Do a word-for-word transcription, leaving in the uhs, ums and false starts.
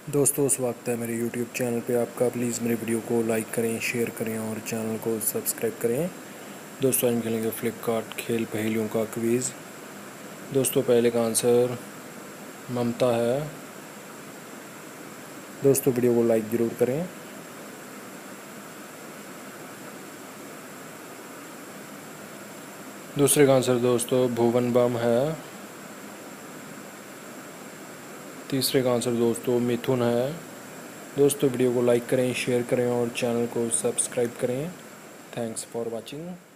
दोस्तों स्वागत है मेरे यूट्यूब चैनल पे आपका। प्लीज़ मेरे वीडियो को लाइक करें, शेयर करें और चैनल को सब्सक्राइब करें। दोस्तों हम खेलेंगे फ्लिपकार्ट खेल पहेलियों का क्विज़। दोस्तों पहले का आंसर ममता है। दोस्तों वीडियो को लाइक ज़रूर करें। दूसरे का आंसर दोस्तों भुवन बम है। तीसरे का आंसर दोस्तों मिथुन है। दोस्तों वीडियो को लाइक करें, शेयर करें और चैनल को सब्सक्राइब करें। Thanks for watching.